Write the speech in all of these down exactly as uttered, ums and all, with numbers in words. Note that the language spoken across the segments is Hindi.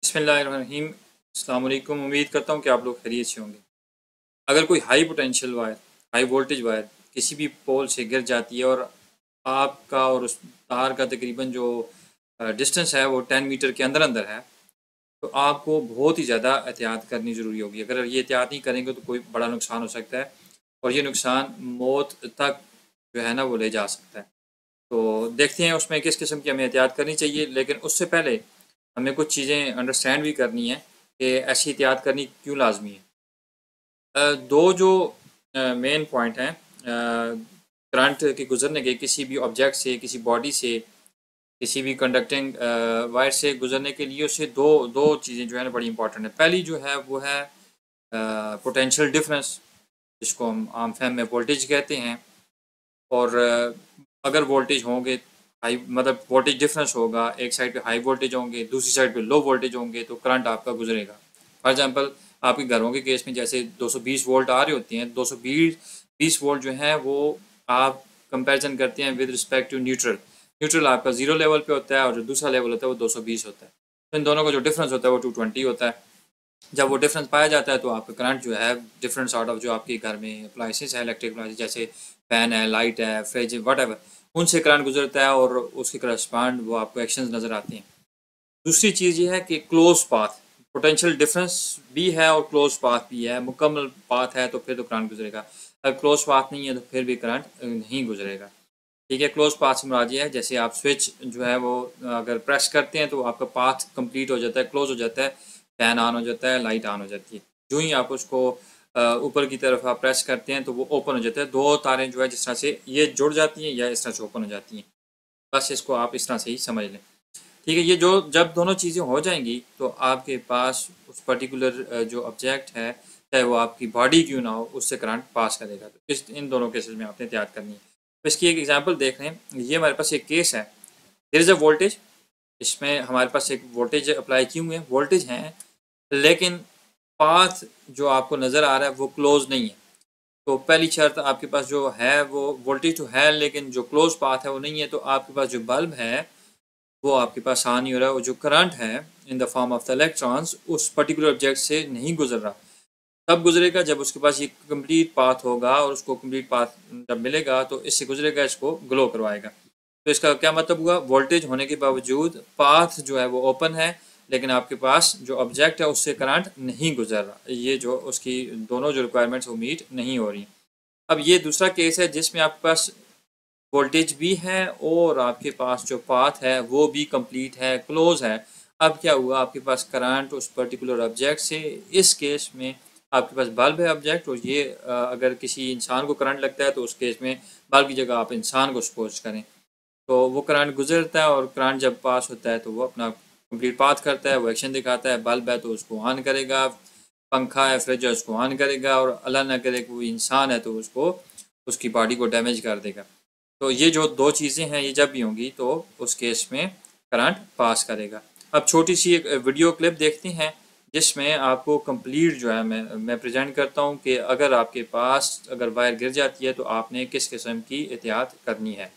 बिस्मिल्लाहिर्रहमानिर्रहीम। अस्सलाम वालेकुम। उम्मीद करता हूँ कि आप लोग खैरियत से होंगे। अगर कोई high potential wire, high voltage wire किसी भी पोल से गिर जाती है और आपका और उस तार का तकरीबन जो डिस्टेंस है वो टेन मीटर के अंदर अंदर है, तो आपको बहुत ही ज़्यादा एहतियात करनी ज़रूरी होगी। अगर ये एहतियात नहीं करेंगे तो कोई बड़ा नुकसान हो सकता है और ये नुकसान मौत तक जो है ना वो ले जा सकता है। तो देखते हैं उसमें किस किस्म की हमें एहतियात करनी चाहिए, लेकिन उससे पहले हमें कुछ चीज़ें अंडरस्टैंड भी करनी है कि ऐसी एहतियात करनी क्यों लाजमी है। अ, दो जो मेन पॉइंट हैं करंट के गुजरने के, किसी भी ऑब्जेक्ट से, किसी बॉडी से, किसी भी कंडक्टिंग वायर से गुजरने के लिए उससे दो दो चीज़ें जो है ना बड़ी इंपॉर्टेंट है। पहली जो है वो है पोटेंशियल डिफरेंस, जिसको हम आम फहम में वोल्टेज कहते हैं। और अ, अगर वोल्टेज होंगे हाई, मतलब वोल्टेज डिफरेंस होगा, एक साइड पे हाई वोल्टेज होंगे, दूसरी साइड पे लो वोल्टेज होंगे, तो करंट आपका गुजरेगा। फॉर एग्जांपल आपके घरों के केस में जैसे दो सौ बीस वोल्ट आ रही होती हैं, दो सौ बीस वोल्ट जो है वो आप कंपैरिजन करते हैं with respect to neutral. Neutral आपका जीरो लेवल पे होता है और जो दूसरा लेवल होता है वो दो सौ बीस होता है। तो इन दोनों का जो डिफरेंस होता है वो टू ट्वेंटी होता है। जब वो डिफरेंस पाया जाता है तो आपका करंट जो है डिफरेंट सॉर्ट ऑफ जो आपके घर में अप्लाइंसेस है, इलेक्ट्रिक अप्लाइंसेस जैसे फैन है, लाइट है, फ्रिज, वट एवर, उनसे करंट गुजरता है और उसके करस्पॉन्ड वो आपको एक्शंस नज़र आते हैं। दूसरी चीज़ ये है कि क्लोज पाथ, पोटेंशियल डिफरेंस भी है और क्लोज पाथ भी है। मुकम्मल पाथ है तो फिर तो करंट गुजरेगा, अगर क्लोज पाथ नहीं है तो फिर भी करंट नहीं गुजरेगा। ठीक है, क्लोज पाथ से मुराद ये है जैसे आप स्विच जो है वो अगर प्रेस करते हैं तो आपका पाथ कंप्लीट हो जाता है, क्लोज हो जाता है, फैन ऑन हो जाता है, लाइट ऑन हो जाती है। जो ही आप उसको ऊपर की तरफ आप प्रेस करते हैं तो वो ओपन हो जाता है। दो तारें जो है जिस तरह से ये जुड़ जाती हैं या इस तरह से ओपन हो जाती हैं, बस इसको आप इस तरह से ही समझ लें। ठीक है, ये जो जब दोनों चीज़ें हो जाएंगी तो आपके पास उस पर्टिकुलर जो ऑब्जेक्ट है, चाहे वो आपकी बॉडी क्यों ना हो, उससे करंट पास करेगा। तो इस इन दोनों केसेस में आपने एहतियात करनी है। तो इसकी एक एग्जांपल देख रहे हैं, ये हमारे पास एक केस है, देयर इज़ अ वोल्टेज। इसमें हमारे पास एक वोल्टेज अप्लाई की हुई है, वोल्टेज है, लेकिन पाथ जो आपको नज़र आ रहा है वो क्लोज नहीं है। तो पहली शर्त आपके पास जो है वो वोल्टेज तो है लेकिन जो क्लोज पाथ है वो नहीं है, तो आपके पास जो बल्ब है वो आपके पास ऑन नहीं हो रहा है, और जो करंट है in the form of the electrons उस पर्टिकुलर ऑब्जेक्ट से नहीं गुजर रहा। तब गुजरेगा जब उसके पास ये कंप्लीट पाथ होगा, और उसको कंप्लीट पाथ जब मिलेगा तो इससे गुजरेगा, इसको ग्लो करवाएगा। तो इसका क्या मतलब हुआ, वोल्टेज होने के बावजूद पाथ जो है वो ओपन है, लेकिन आपके पास जो ऑब्जेक्ट है उससे करंट नहीं गुजर रहा। ये जो उसकी दोनों जो रिक्वायरमेंट्स वो मीट नहीं हो रही। अब ये दूसरा केस है जिसमें आपके पास वोल्टेज भी है और आपके पास जो पाथ है वो भी कंप्लीट है, क्लोज है। अब क्या हुआ, आपके पास करंट उस पर्टिकुलर ऑब्जेक्ट से, इस केस में आपके पास बल्ब है ऑब्जेक्ट, और ये अगर किसी इंसान को करंट लगता है तो उस केस में बल्ब की जगह आप इंसान को सपोज करें, तो वो करंट गुजरता है और करंट जब पास होता है तो वो अपना कंप्लीट पाथ करता है, वो एक्शन दिखाता है। बल्ब है तो उसको ऑन करेगा, पंखा है, फ्रिज है, उसको ऑन करेगा, और अल्लाह ना करे कोई इंसान है तो उसको उसकी बॉडी को डैमेज कर देगा। तो ये जो दो चीज़ें हैं ये जब भी होंगी तो उस केस में करंट पास करेगा। अब छोटी सी एक वीडियो क्लिप देखते हैं जिसमें आपको कंप्लीट जो है मैं मैं प्रेजेंट करता हूँ कि अगर आपके पास अगर वायर गिर जाती है तो आपने किस किस्म की एहतियात करनी है।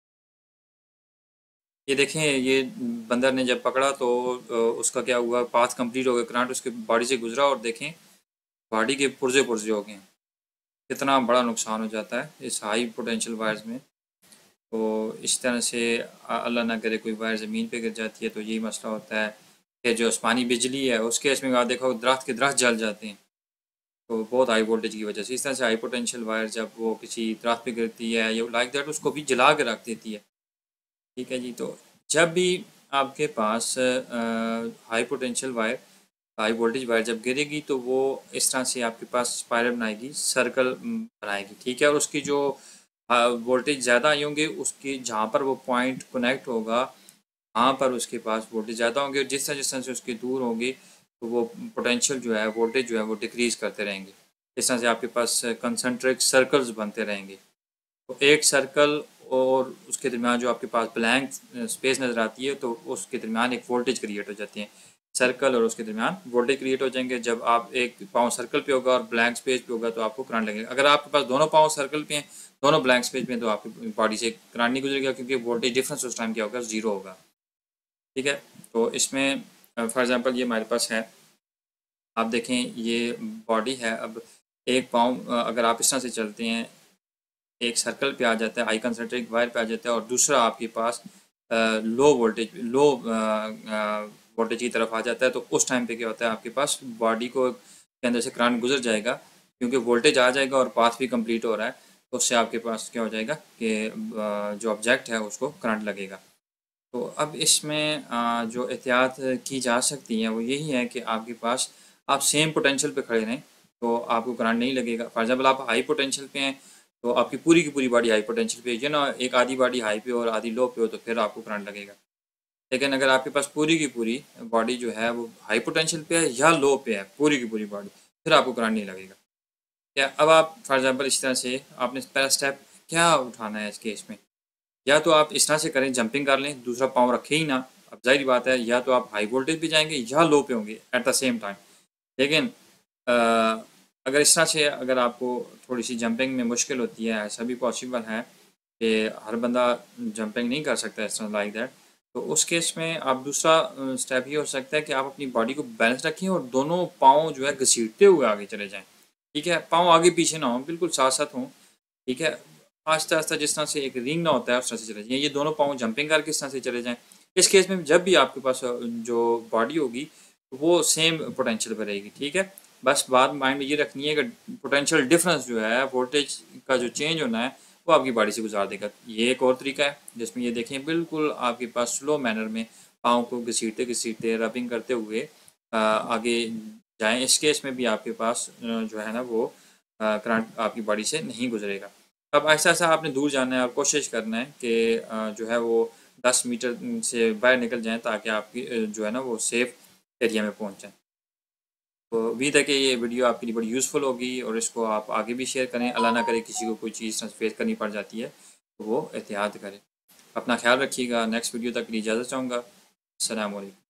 ये देखें, ये बंदर ने जब पकड़ा तो उसका क्या हुआ, पाथ कंप्लीट हो गया, करंट उसके बॉडी से गुजरा और देखें बॉडी के पुर्जे पुर्जे हो गए। कितना बड़ा नुकसान हो जाता है इस हाई पोटेंशियल वायर्स में। तो इस तरह से अल्लाह ना करे कोई वायर ज़मीन पे गिर जाती है तो यही मसला होता है कि जो आसमानी बिजली है उस केस में आप देखो दरख्त के दरख्त जल जाते हैं, तो बहुत हाई वोल्टेज की वजह से। इस तरह से हाई पोटेंशियल वायर जब वो किसी दरख्त पे गिरती है या लाइक दैट, उसको भी जला के रख देती है। ठीक है जी, तो जब भी आपके पास high potential wire, high voltage wire जब गिरेगी तो वो इस तरह से आपके पास स्पाइरल बनाएगी, सर्कल बनाएगी। ठीक है, और उसकी जो वोल्टेज ज़्यादा आई होंगे उसकी जहाँ पर वो पॉइंट कनेक्ट होगा वहाँ पर उसके पास वोल्टेज ज़्यादा होंगे, और जिस तरह जिस तरह से उसके दूर होंगे तो वो पोटेंशियल जो है, वोल्टेज जो है वो डिक्रीज़ करते रहेंगे। इस तरह से आपके पास कंसनट्रिक सर्कल्स बनते रहेंगे। तो एक सर्कल और उसके दरमियान जो आपके पास ब्लैंक स्पेस नज़र आती है तो उसके दरमियान एक वोल्टेज क्रिएट हो जाती है। सर्कल और उसके दरमियान वोल्टेज क्रिएट हो जाएंगे। जब आप एक पाँव सर्कल पे होगा और ब्लैंक स्पेस पे होगा तो आपको करंट लगेगा। अगर आपके पास दोनों पाँव सर्कल पे हैं, दोनों ब्लैंक स्पेस पे हैं, तो आपकी बॉडी से करंट नहीं गुजरेगा क्योंकि वोल्टेज डिफरेंस उस टाइम क्या होगा, ज़ीरो होगा। ठीक है, तो इसमें फॉर एग्ज़ाम्पल ये हमारे पास है, आप देखें ये बॉडी है। अब एक पाँव अगर आप इस तरह से चलते हैं, एक सर्कल पे आ जाता है, हाई कंसंट्रेटेड वायर पे आ जाता है, और दूसरा आपके पास लो वोल्टेज लो वोल्टेज की तरफ आ जाता है, तो उस टाइम पे क्या होता है, आपके पास बॉडी को के अंदर से करंट गुजर जाएगा, क्योंकि वोल्टेज आ जाएगा और पाथ भी कंप्लीट हो रहा है, तो उससे आपके पास क्या हो जाएगा कि जो ऑब्जेक्ट है उसको करंट लगेगा। तो अब इसमें अ, जो एहतियात की जा सकती हैं वो यही है कि आपके पास आप सेम पोटेंशियल पे खड़े रहें, तो आपको करंट नहीं लगेगा। फॉर एग्जाम्पल आप हाई पोटेंशियल पे हैं, तो आपकी पूरी की पूरी बॉडी हाई पोटेंशियल पे है ना, एक आधी बॉडी हाई पे और आधी लो पे हो, तो फिर आपको करंट लगेगा। लेकिन अगर आपके पास पूरी की पूरी बॉडी जो है वो हाई पोटेंशियल पे है या लो पे है, पूरी की पूरी बॉडी, फिर आपको करंट नहीं लगेगा। क्या अब आप फॉर एग्जाम्पल इस तरह से आपने पहला स्टेप क्या उठाना है इस केस में, या तो आप इस तरह से करें, जंपिंग कर लें, दूसरा पाँव रखें ही ना। अब ज़ाहिर बात है, या तो आप हाई वोल्टेज पे जाएंगे या लो पे होंगे एट द सेम टाइम। लेकिन अ, अगर इस तरह से अगर आपको थोड़ी सी जंपिंग में मुश्किल होती है, ऐसा भी पॉसिबल है कि हर बंदा जंपिंग नहीं कर सकता इस तरह लाइक दैट, तो उस केस में आप दूसरा स्टेप ये हो सकता है कि आप अपनी बॉडी को बैलेंस रखें और दोनों पाँव जो है घसीटते हुए आगे चले जाएं। ठीक है, पाँव आगे पीछे ना हों, बिल्कुल साथ साथ हों। ठीक है, आस्ता आस्ता जिस तरह से एक रिंग ना होता है उस तरह से चले जाएं, ये दोनों पाँव जंपिंग करके इस तरह से चले जाएं। इस केस में जब भी आपके पास जो बॉडी होगी वो सेम पोटेंशियल पर रहेगी। ठीक है, बस बात माइंड में ये रखनी है कि पोटेंशियल डिफरेंस जो है, वोल्टेज का जो चेंज होना है, वो आपकी बॉडी से गुजार देगा। ये एक और तरीका है जिसमें ये देखें बिल्कुल आपके पास स्लो मैनर में पाँव को घसीटते घसीटते रबिंग करते हुए आ, आगे जाएं। इस केस में भी आपके पास जो है ना वो करंट आपकी बॉडी से नहीं गुजरेगा। अब ऐसा ऐसा आपने दूर जाना है और कोशिश करना है कि जो है वो दस मीटर से बाहर निकल जाएं, ताकि आपकी जो है ना वो सेफ एरिया में पहुंच जाएं। तो उम्मीद है कि ये वीडियो आपके लिए बड़ी यूज़फुल होगी और इसको आप आगे भी शेयर करें। अल्लाह ना करे किसी को कोई चीज़ फेस करनी पड़ जाती है तो वो एहतियात करें। अपना ख्याल रखिएगा। नेक्स्ट वीडियो तक के लिए इजाज़त चाहूँगा। अस्सलाम वालेकुम।